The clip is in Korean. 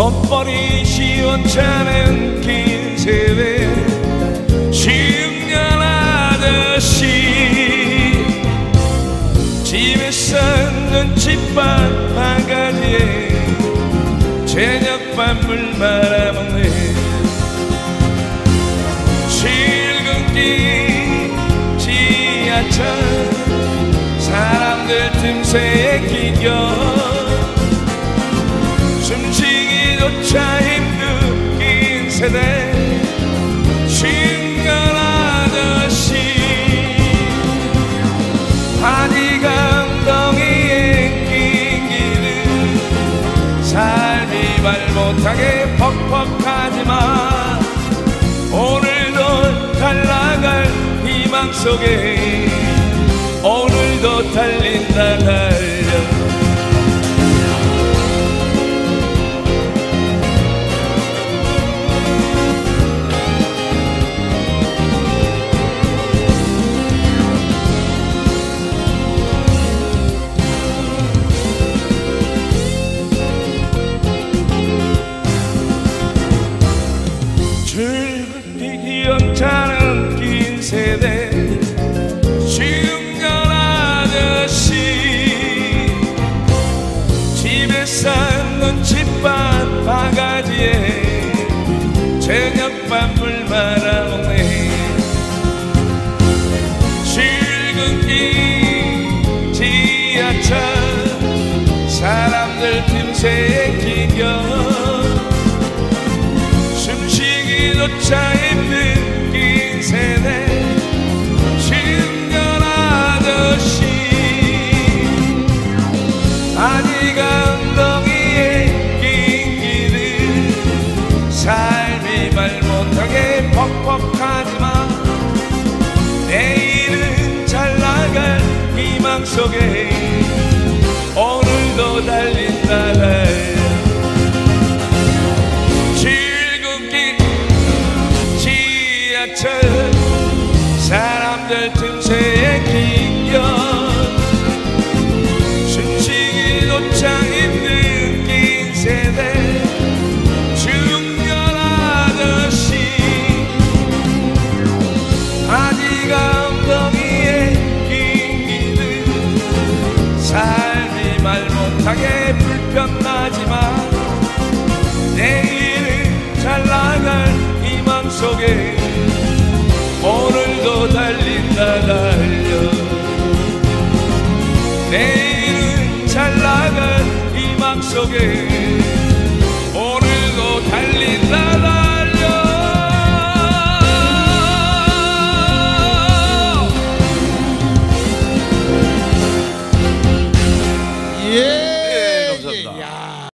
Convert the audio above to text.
돈벌이 시원찮은 긴 세대 중년 아저씨 집에서 눈칫밥 바가지에 저녁밥물 말아먹네. 출근길 지하철 사람들 틈새에 기겨 숨쉬기조차 힘든 긴 세대 중년 아저씨 바지가 엉덩이에 낀 길은 삶이 말 못하게 퍽퍽하지만 오늘도 달라갈 희망 속에 오늘도 달린다 달려. 줄긋이 기억자는 긴 세대 중년 아저씨 집에 싼 눈칫밥 바가지에 저녁밥물 말아먹네. 출근길 지하철 사람들 틈새에 기겨 조차 힘든 긴 세대 중년 아저씨 바지가 엉덩이에 낀 길은 삶이 말 못하게 퍽퍽하지만 내일은 잘 나갈 희망 속에 오늘도 달린다 달려. 사람들 틈새에 기겨 숨쉬기조차 힘든 긴 세대 중년 아저씨 바지가 엉덩이에 낀 길은 삶이 말 못하게 불편하지만 내일은 잘 나갈 희망 속에 오늘도 달린다 달려. 내일은 잘 나갈 희망 속에